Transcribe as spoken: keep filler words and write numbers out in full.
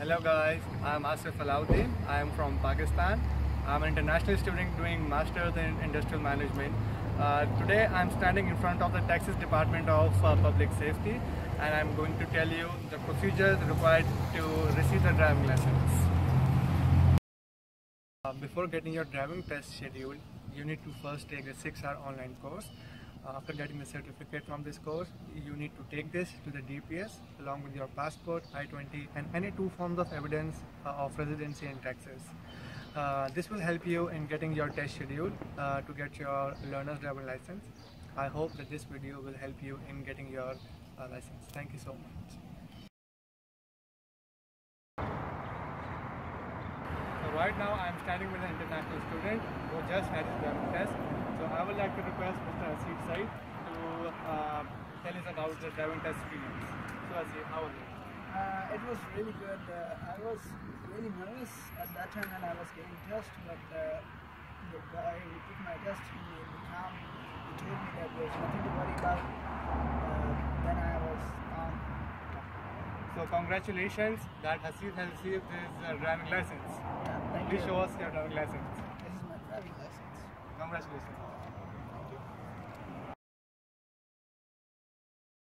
Hello guys, I am Asif Alauddin. I am from Pakistan. I am an international student doing Masters in Industrial Management. Uh, today I am standing in front of the Texas Department of uh, Public Safety and I am going to tell you the procedures required to receive the driving license. Uh, before getting your driving test scheduled, you need to first take a six hour online course. Uh, after getting the certificate from this course, you need to take this to the D P S along with your passport, I twenty and any two forms of evidence uh, of residency in Texas. Uh, this will help you in getting your test scheduled uh, to get your learner's driving license. I hope that this video will help you in getting your uh, license. Thank you so much. So right now I am standing with an international student who just had his driving test. So I would like to request Mister Asif Said to uh, tell us about the driving test experience. So Asif, how was it? Uh, it was really good. Uh, I was really nervous at that time when I was getting test, but uh, the guy who took my test, he, he calm. He told me that there's nothing to worry about. Uh, then I was calm. So congratulations that Asif has received his uh, driving license. Yeah, thank Please you. show us your driving license. This is my driving license. Congratulations.